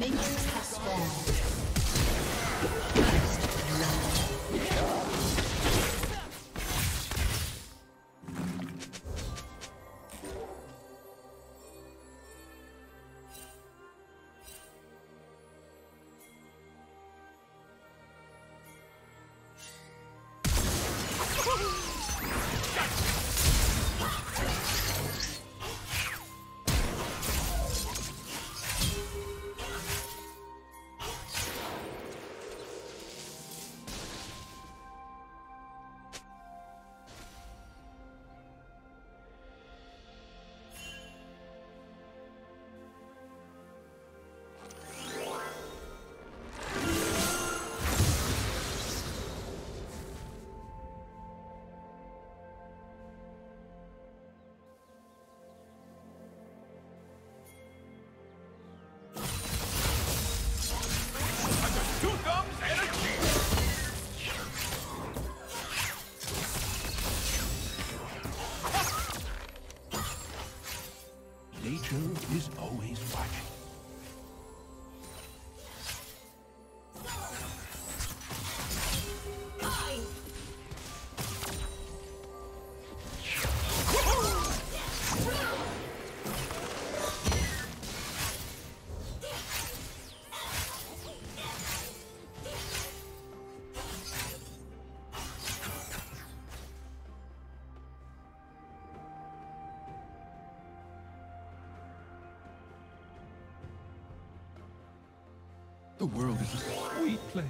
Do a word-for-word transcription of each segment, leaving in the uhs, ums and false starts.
Matrix has spawned. Nature is always watching. The world is a sweet place.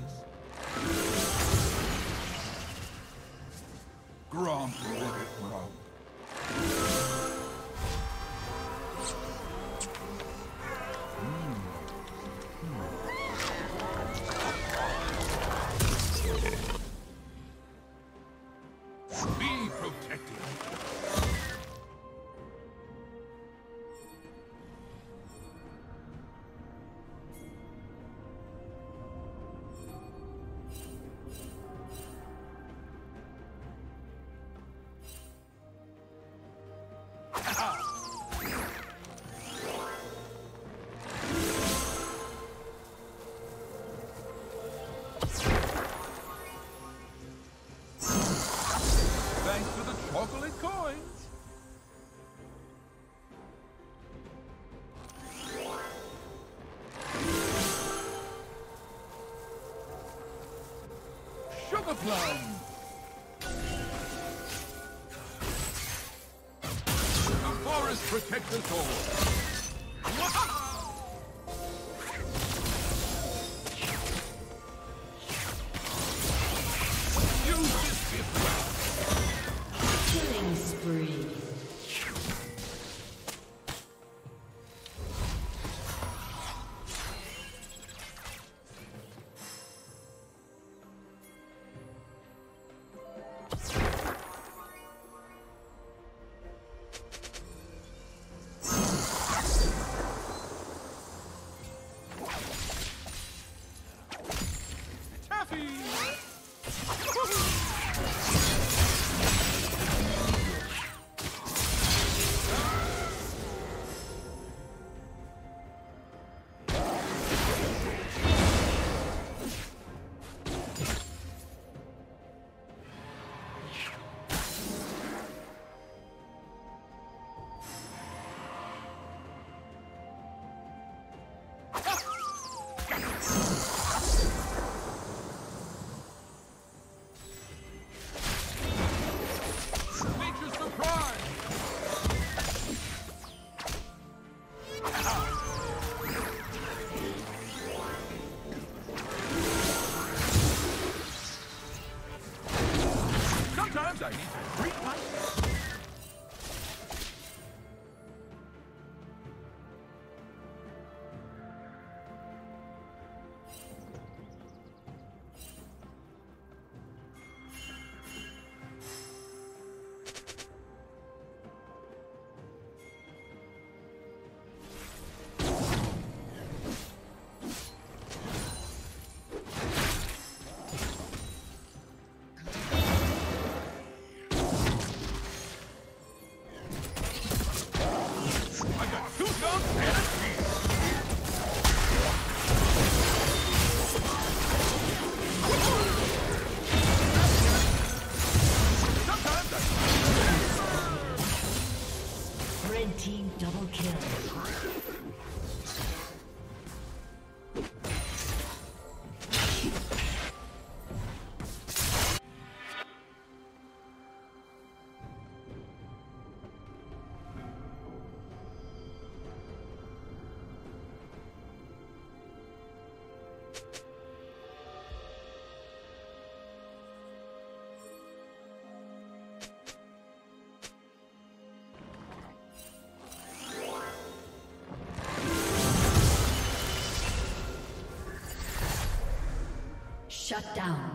Grom, let it grow. Be protected. Thanks to the chocolate coins. Sugar plum. The forest protects us all. Killing spree. Shut down.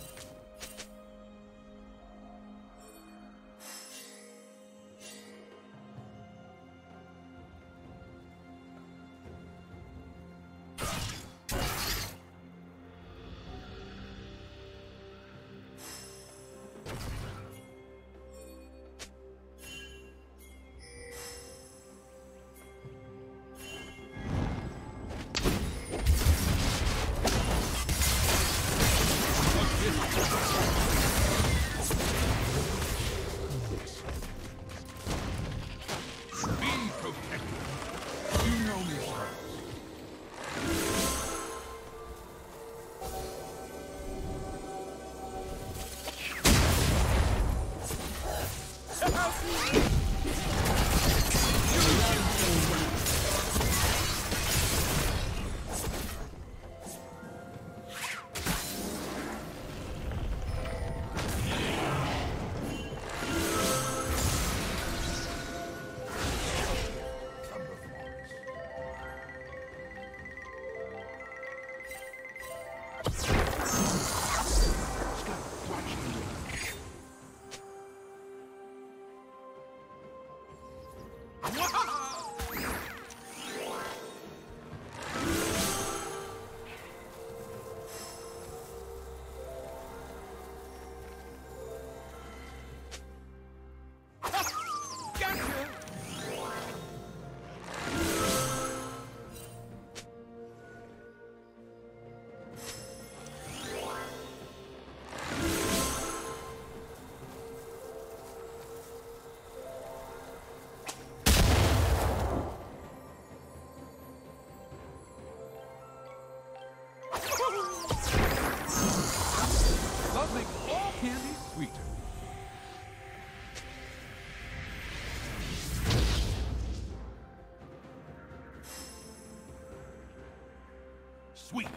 Sweet.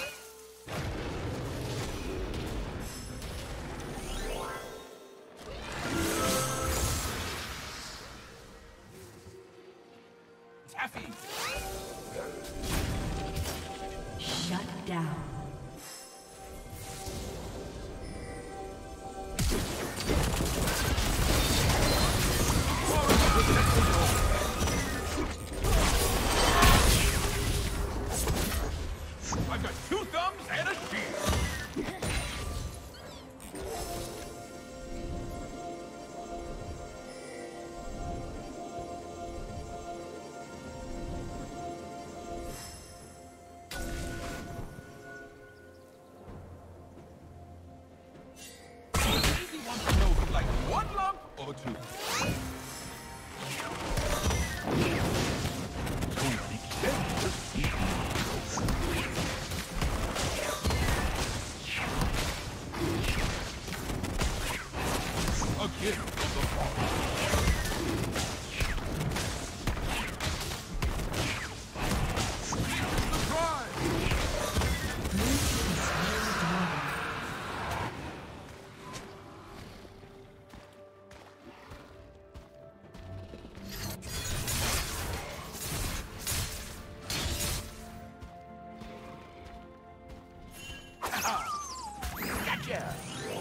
Taffy. Shut down. I've got two thumbs and a shield. Easy wants to know if you like one lump or two. A gift of the Gotcha!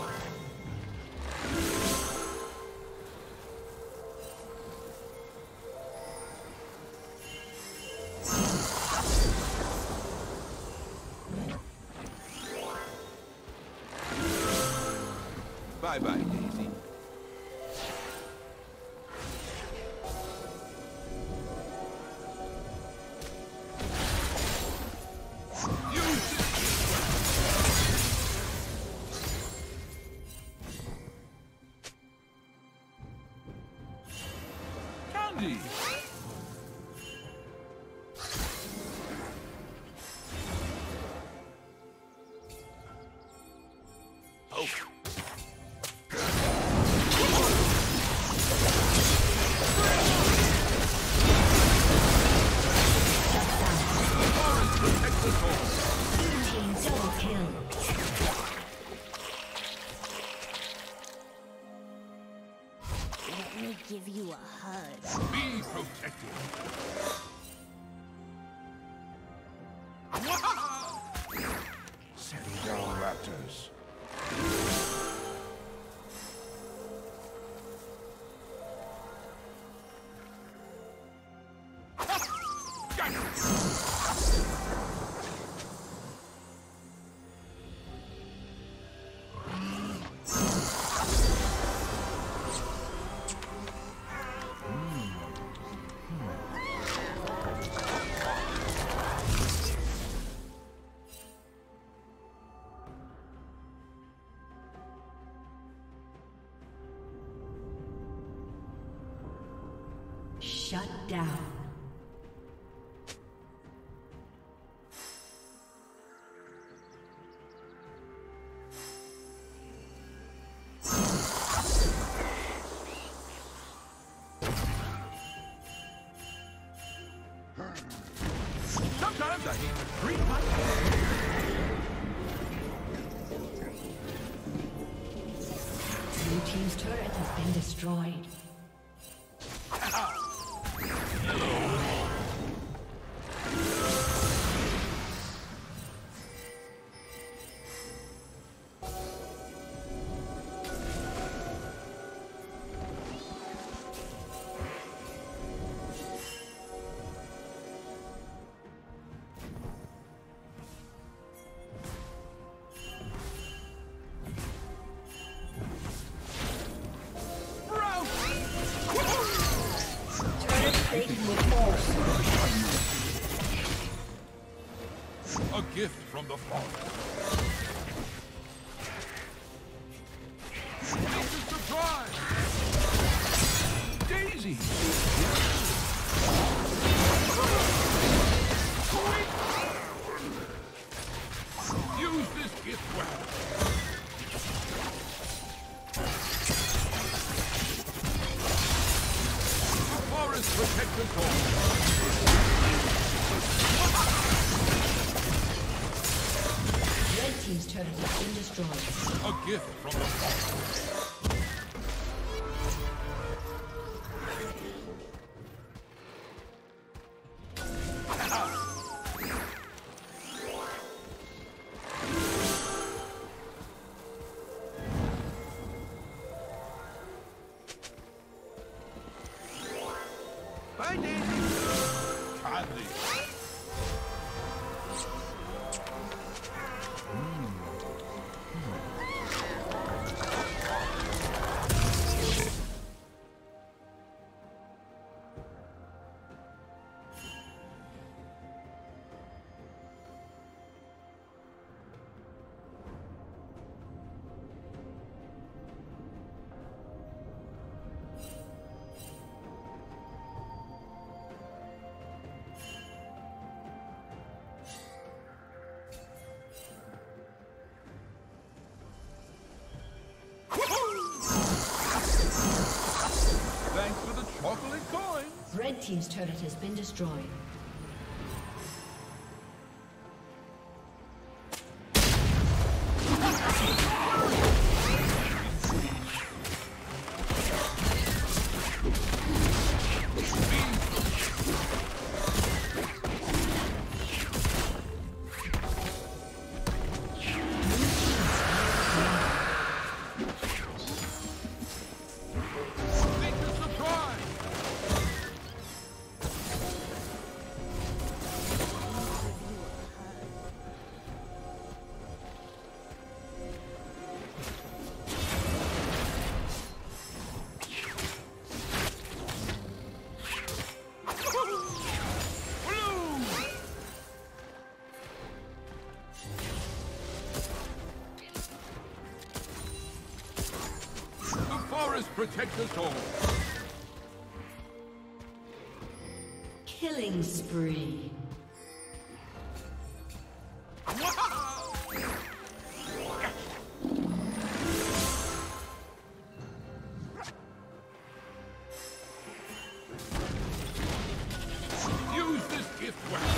Bye-bye, Daisy. Candy! protected. Wow! Settle down, raptors. Shut down. Sometimes I need to treat my Blue team's turret has been destroyed. A gift from the Father. It's a surprise! Daisy! Use this gift well. The forest protects us all. Red team's turret has been destroyed. A gift from the Father. Bye, Daisy. Kindly. Thanks for the chocolate coins. Red team's turret has been destroyed. Think a surprise. Protect us all. Killing spree. Use this gift well.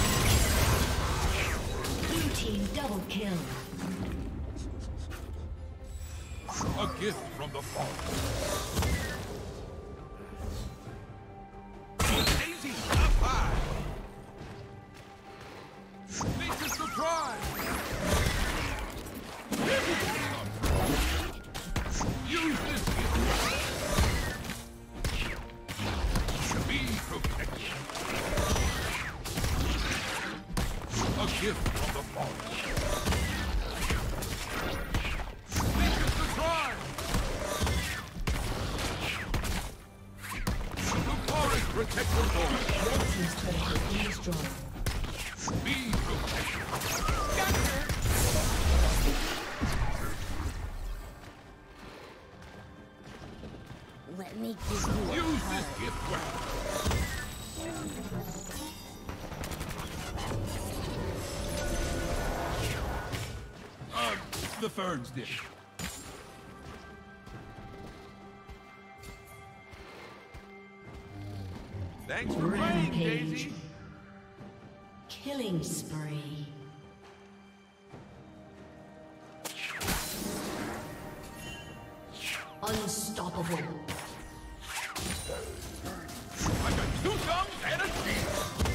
Blue team double kill. the fall. Easy, up high. Make a surprise. Use this gift. Be protected. A gift from the fallen. Make a surprise. The forest protects the forest. Red team's turret has been destroyed. Be protected. Let me give you a Use hug. this gift well. Uh, the ferns did. Thanks for playing, Rampage. Daisy. Killing spree. Unstoppable. I got two thumbs and a shield.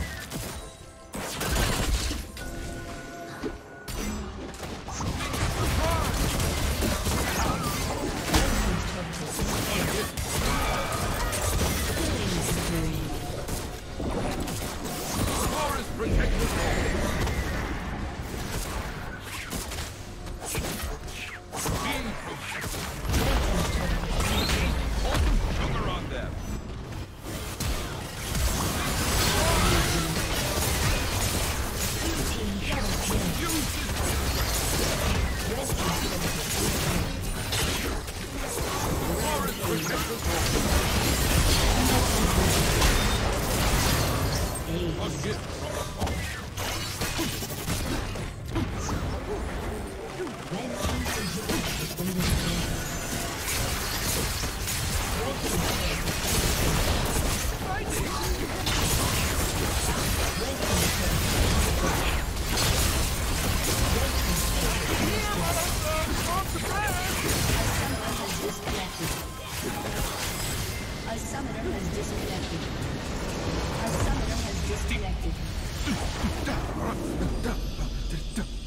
Forest protect the forest. Be protected. Pour some sugar on them. Use this. Forest protect the forest. A gift from the forest. A summoner has disconnected. A summoner has disconnected.